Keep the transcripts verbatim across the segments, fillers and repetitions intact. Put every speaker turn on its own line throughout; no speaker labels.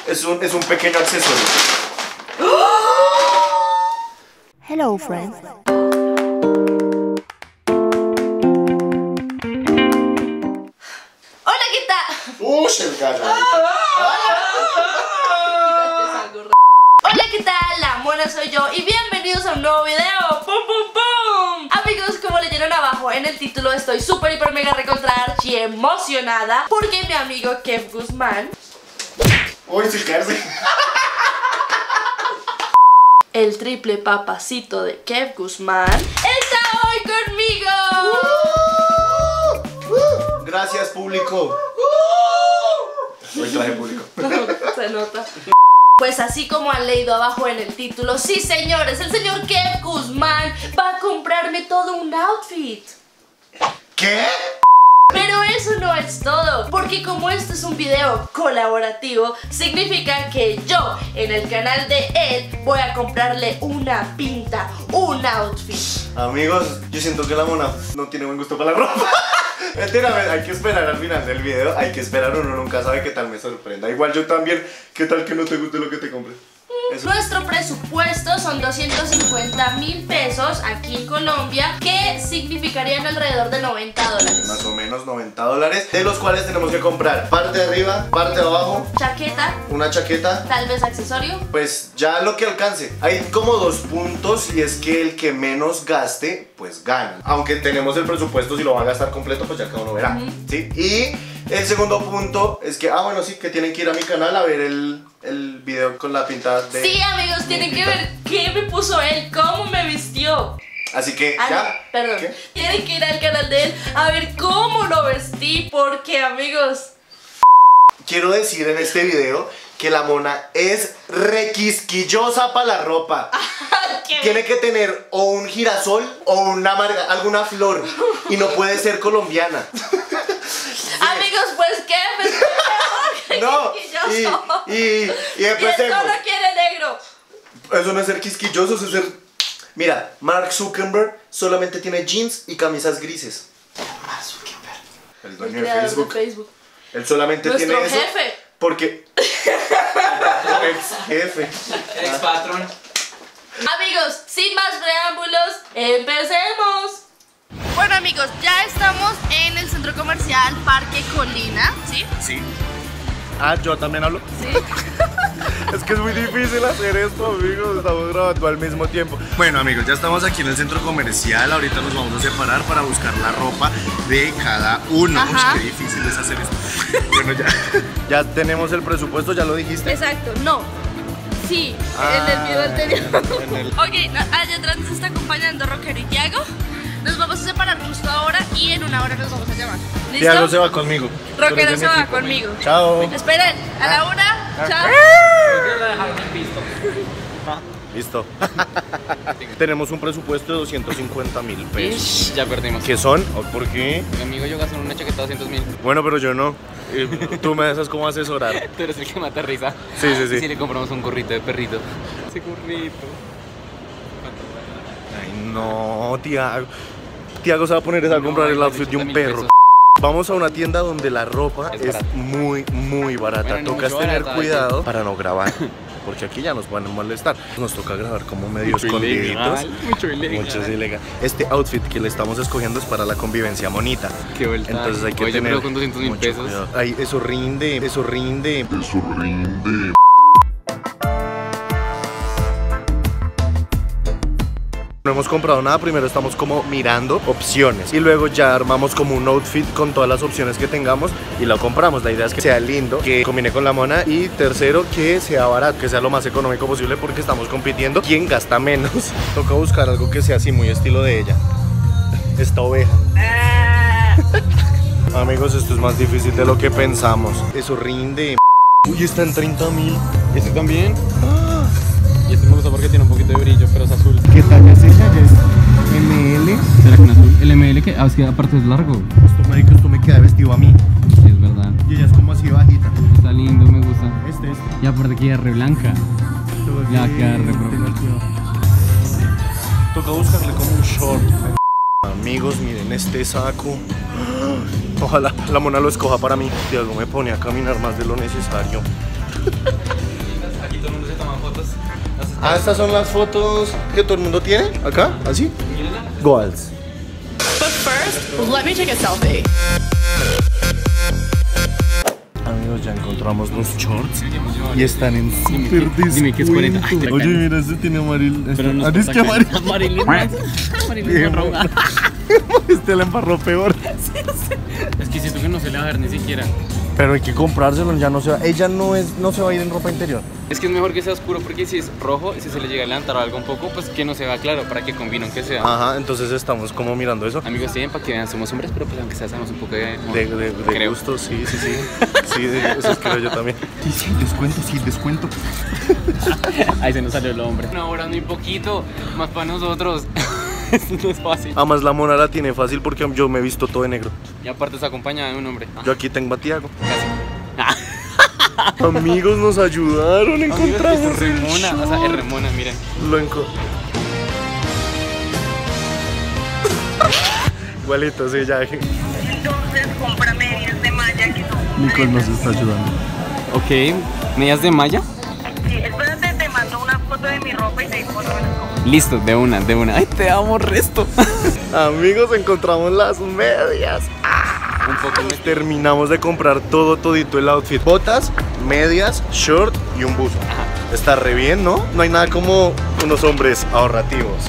es un, es un pequeño accesorio.
Hello, friends.
Hola, ¿qué tal?
¡Uy, el gallo!
Hola, ¿qué tal? La mona soy yo y bienvenidos a un nuevo video. ¡Pum, pum, pum! Amigos, como leyeron abajo en el título, estoy súper, hiper, mega recontra y emocionada porque mi amigo Kev Guzmán,
¡Uy, sin caerse!
el triple papacito de Kev Guzmán, está hoy conmigo.
Uh, uh, gracias, público. Hoy traje público.
Se nota. Pues así como han leído abajo en el título, sí señores, el señor Kev Guzmán va a comprarme todo un outfit.
¿Qué?
Pero eso no es todo, porque como este es un video colaborativo, significa que yo en el canal de él voy a comprarle una pinta, un outfit.
Amigos, yo siento que la mona no tiene buen gusto para la ropa. Mentira, hay que esperar al final del video, hay que esperar, uno nunca sabe qué tal me sorprenda. Igual yo también, qué tal que no te guste lo que te compre. Eso.
Nuestro presupuesto son doscientos cincuenta mil pesos aquí en Colombia, que significarían alrededor de noventa dólares.
Más o menos noventa dólares, de los cuales tenemos que comprar parte de arriba, parte de abajo,
Chaqueta,
una chaqueta,
tal vez accesorio.
pues ya lo que alcance. Hay como dos puntos y es que el que menos gaste, pues gana. Aunque tenemos el presupuesto, si lo va a gastar completo, pues ya cada uno verá,
Uh-huh.
¿sí? Y el segundo punto es que, ah bueno, sí, que tienen que ir a mi canal a ver el, el video con la pintada de...
Sí, amigos, tienen que ver qué me puso él, cómo me vistió.
Así que,
Ah,
ya.
no, perdón.
¿Qué?
Tienen que ir al canal de él a ver cómo lo vestí, porque, amigos...
Quiero decir en este video que la mona es requisquillosa para la ropa.
¿Qué?
Tiene que tener o un girasol o una marga, alguna flor. Y no puede ser colombiana.
Amigos, pues, ¿qué?
No, y, y, y
Y
después
él
tengo-
solo quiere negro.
eso no es ser quisquilloso, eso es ser... Mira, Mark Zuckerberg solamente tiene jeans y camisas grises. Mark Zuckerberg, el
El
dueño de
creador
Facebook.
de Facebook.
Él solamente
Nuestro
tiene eso
jefe.
porque... Ex jefe.
Ex patrón.
Amigos, sin más preámbulos, empecemos. Bueno, amigos, ya estamos en el centro comercial Parque Colina, ¿sí?
Sí. Ah, yo también hablo.
Sí.
Es que es muy difícil hacer esto, amigos. Estamos grabando al mismo tiempo. Bueno, amigos, ya estamos aquí en el centro comercial. Ahorita nos vamos a separar para buscar la ropa de cada uno.
Ajá.
Uy, qué difícil es hacer esto. Bueno, ya. Ya tenemos el presupuesto, ya lo dijiste.
Exacto, no. Sí, en el video anterior.
en el-
Ok, no, allá atrás nos está acompañando Rockero y Tiago. Nos vamos a separar justo ahora y en una hora nos vamos a llamar. ¿Listo?
Tiago se va conmigo. Tú
Rockero
eres de
se
mi
va
equipo.
conmigo.
Chao.
Esperen, a la una, chao.
¿Por qué la dejaron en visto?
Listo. Tenemos un presupuesto de doscientos cincuenta mil pesos.
Ya perdimos.
¿Qué son? ¿O ¿Por qué?
Mi amigo y yo gastamos una chaqueta de doscientos mil.
Bueno, pero yo no. Eh, Tú me dejas como asesorar.
Tú eres el que mata risa.
Sí, sí, sí.
Y si le compramos un gorrito de perrito. Ese gorrito.
Ay, no, Tiago. Tiago se va a poner a comprar el outfit de un perro. Vamos a una tienda donde la ropa
Es
es,
barata.
muy, muy barata.
Bueno, no
Tocas
mucho
tener
barata,
cuidado para no grabar. Porque aquí ya nos van a molestar. Nos toca grabar como medio
Mucho
escondiditos.
ilegal, mucho ilegal.
Mucho es ilegal. Este outfit que le estamos escogiendo es para la convivencia monita.
Qué vuelta.
Entonces hay que
Oye,
tener
pero con doscientos mil
mucho
pesos.
cuidado. Ay, eso rinde, eso rinde. Eso rinde. No hemos comprado nada, primero estamos como mirando opciones y luego ya armamos como un outfit con todas las opciones que tengamos y lo compramos. La idea es que sea lindo, que combine con la mona y tercero, que sea barato, que sea lo más económico posible porque estamos compitiendo quién gasta menos. Toca buscar algo que sea así muy estilo de ella. Esta oveja. Amigos, esto es más difícil de lo que pensamos. Eso rinde. Uy, está en treinta mil.
¿Este también? Y este me gusta porque tiene un poquito de brillo, pero es azul.
¿Qué talla es ella? ¿Ya es M L?
¿Será que un azul? El M L que, ah, es que aparte es largo.
Esto me, esto me queda vestido a mí.
Sí, es verdad.
Y ella es como así bajita.
Está lindo, me gusta.
Este, este.
Y aparte que ella es re blanca. Ya queda re
Toca buscarle como un short. Amigos, miren este saco. Ojalá la mona lo escoja para mí. Si algo me pone a caminar más de lo necesario. Ah, estas son las fotos que todo el mundo tiene. Acá, así. Goals.
But first, let me take a selfie.
Amigos, ya encontramos los shorts y están en super descuento.
dime que es cuarenta. Ay, te
Oye,
cae.
mira, este tiene amarillo.
Pero no
Ah, es que amarillo.
Marilyn Marilyn Monroe.
Este la embarró peor.
Es que siento que no se le va a ver ni siquiera.
Pero hay que comprárselo, ya no se va. Ella no es, no se va a ir en ropa interior.
Es que es mejor que sea oscuro porque si es rojo, si se le llega a levantar algo un poco, pues que no se vea claro para que combine aunque sea.
Ajá, entonces estamos como mirando eso.
Amigos, tienen para que vean, somos hombres, pero pues aunque sea, sabemos un poco de...
De, de, de
creo.
gusto, sí, sí, sí. Sí, de- eso creo yo también. Sí, sí, descuento, sí, descuento.
Ahí se nos salió el hombre. Una hora, muy poquito, más para nosotros. No es fácil.
Además la mona la tiene fácil porque yo me he visto todo de negro.
Y aparte está acompañada de un hombre. Ah,
Yo aquí tengo a Tiago.
casi.
Amigos, nos ayudaron,
Amigos,
encontramos
es
el
remona, o sea, es remona, miren.
Lo enco... Igualito, sí, ya.
Entonces compra medias de malla que son.
Nicole nos está ayudando.
Ok, medias de malla.
Sí, espérate, te mando una foto de mi ropa y te digo cuánto me las compro.
Listo, de una, de una. Ay, te amo resto.
Amigos, encontramos las medias.
Un poco
Nos terminamos de comprar todo, todito el outfit. Botas, medias, short y un buzo. Está re bien, ¿no? No hay nada como unos hombres ahorrativos.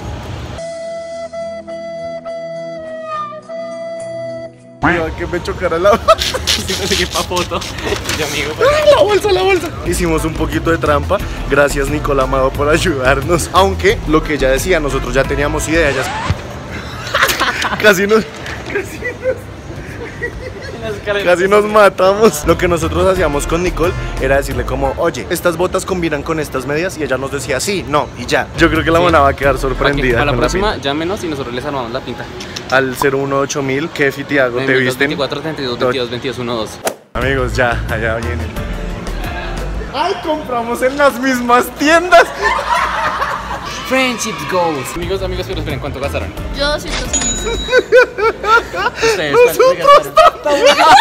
Cuidado que me chocara la...
sí, que pa' foto. Y yo, amigo,
la bolsa, la bolsa. Hicimos un poquito de trampa. Gracias, Nicole Amado, por ayudarnos. Aunque, lo que ella decía, nosotros ya teníamos idea. Ya... Casi nos... Casi nos matamos. Lo que nosotros hacíamos con Nicole era decirle como, oye, estas botas combinan con estas medias, y ella nos decía sí, no, y ya. Yo creo que la
Sí.
mona va a quedar sorprendida.
A la
con
próxima,
pinta.
llámenos y nosotros les armamos la pinta.
Al cero uno ocho mil, Kefi y Tiago, ¿te visten?
veinticuatro, treinta y dos, veintidós, veintidós, doce.
Amigos, ya, allá vienen. ¡Ay, compramos en las mismas tiendas!
Friendship goals. Amigos, amigos, pero esperen, ¿cuánto gastaron?
Yo doscientos quince.
Ustedes, ¿cuánto gastaron?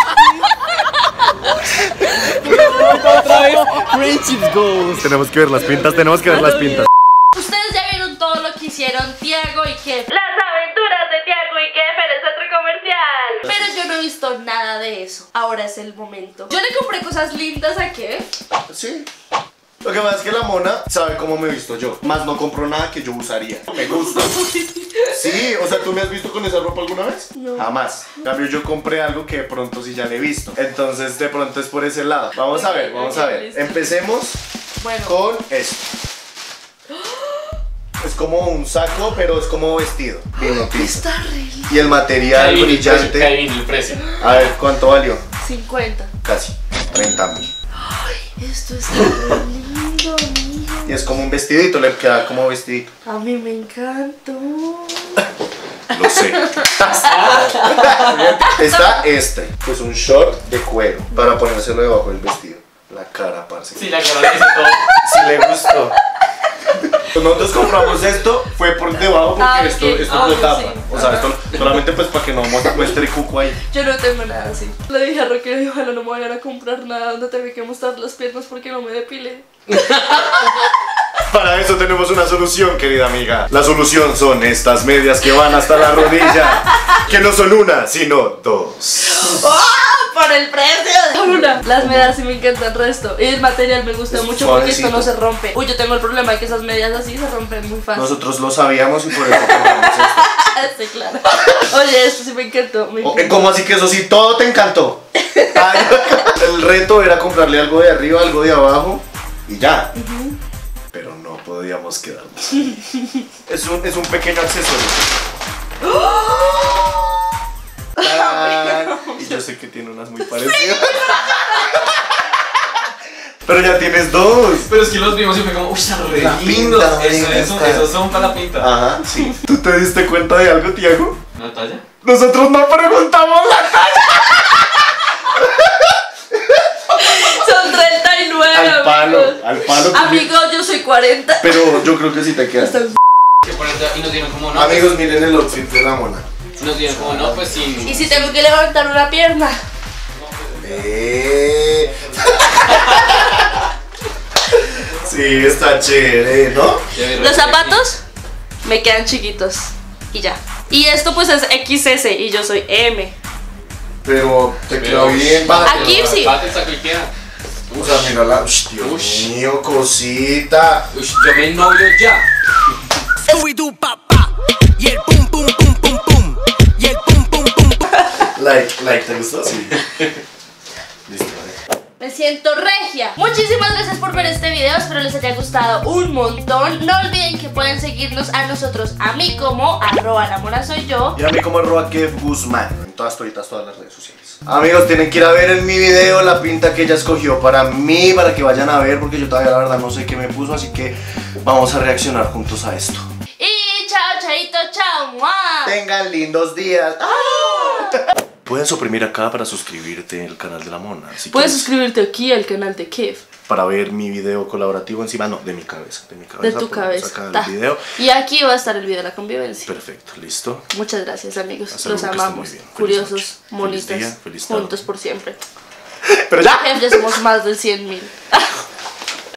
Otra vez, friendship goals.
Tenemos que ver las pintas, tenemos que ver las pintas.
Ustedes ya vieron todo lo que hicieron Tiago y Kef. Las aventuras de Tiago y Kef en el centro comercial. Pero yo no he visto nada de eso. Ahora es el momento. Yo le compré cosas lindas a Kef.
Sí. Lo que pasa es que la mona sabe cómo me he visto yo. Más no compro nada que yo usaría. Me gusta. Sí, o sea, ¿tú me has visto con esa ropa alguna vez?
No.
Jamás. En cambio, yo compré algo que de pronto sí ya le he visto. Entonces, de pronto es por ese lado. Vamos a
Ok,
ver, vamos
ok,
a ver.
listo.
Empecemos
Bueno.
con esto. Es como un saco, pero es como vestido. Vino piso.
Está re lindo.
Y el material brillante.
el precio.
A ver, ¿cuánto valió?
cincuenta.
Casi. treinta mil.
Esto está re lindo, mijo.
Y es como un vestidito, le queda como vestidito.
A mí me encantó.
Lo sé. Está este, pues un short de cuero para ponérselo debajo del vestido. La cara, parce.
Sí, la cara dice todo.
Si le gustó. Nosotros compramos esto, fue por debajo porque
Ah,
esto,
ok.
esto
Ah,
lo
ok,
tapa.
sí.
O sea,
Ajá.
esto solamente pues para que no mu- muestre cuco ahí.
Yo no tengo nada así. Le dije a Roque, y ojalá no me vayan a comprar nada donde tenga que mostrar las piernas porque no me depile.
Para eso tenemos una solución, querida amiga. La solución son estas medias que van hasta la rodilla. Que no son una, sino dos.
¡Ah! Por el precio de una. Las medias sí me encantan el resto. Y el material me gusta
Es
mucho porque esto
suavecito.
no se rompe. Uy, yo tengo el problema de que esas medias así se rompen muy fácil.
Nosotros lo sabíamos y por eso compramos esto.
Sí, claro. Oye, esto sí me encantó. Me
O-
encantó.
¿Cómo así que eso sí? Todo te encantó. Ay, el reto era comprarle algo de arriba, algo de abajo y ya. Pero no podíamos quedarnos. Es un, es un pequeño accesorio. Tarán. Y yo sé que tiene unas muy parecidas. Pero ya tienes dos.
Pero es que los vimos y fue como, uy, están re
La
lindos.
pinta,
Eso,
venga,
eso,
está.
esos son para la pinta.
Ajá, sí. ¿Tú te diste cuenta de algo, Tiago?
¿Una talla?
Nosotros no preguntamos la talla.
Son treinta y nueve,
Al palo,
amigos.
al palo. tú-
Amigos, yo soy cuarenta.
Pero yo creo que sí te queda.
Están-
Que por allá- y nos dieron como no.
Amigos, miren el outfit de la mona.
Nos dieron como no, pues sin.
Y si tengo que levantar una pierna.
Eh. Sí, está chévere, ¿no?
Los zapatos me quedan chiquitos y ya. Y esto pues es equis ese y yo soy eme.
Pero te
Pero,
quedó bien. Bájate.
Aquí sí.
Bájate esa cualquiera.
O sea, mírala. Ush, Dios
Ush.
mío, cosita.
Uy, yo me novio ya.
Y el pum pum pum pum pum. Y el pum pum pum pum.
Like, like, ¿te gustó? Sí. Listo, vale.
Me siento regia. Muchísimas gracias por ver este video. Espero les haya gustado un montón. No olviden que pueden seguirnos a nosotros, a mí como arroba la mona soy yo.
Y a mí como arroba Kev Guzmán. En todas, toditas, todas las redes sociales. Amigos, tienen que ir a ver en mi video la pinta que ella escogió para mí, para que vayan a ver, porque yo todavía la verdad no sé qué me puso, así que vamos a reaccionar juntos a esto.
Y chao, chaito, chao. ¡Mua!
Tengan lindos días. ¡Ah! Puedes oprimir acá para suscribirte al canal de la mona. Si
Puedes
quieres,
suscribirte aquí al canal de Kev.
para ver mi video colaborativo encima, no, de mi cabeza. De mi cabeza.
De tu
ponemos
cabeza.
acá
Ta.
el video.
Y aquí va a estar el video de la convivencia.
Perfecto, listo.
Muchas gracias, amigos.
Hasta
Los
luego, que estén
amamos.
muy bien. Feliz
Curiosos,
noche. Feliz
monitas,
día, feliz tarde.
juntos por siempre.
Pero ya.
Kev, ya somos más de cien mil.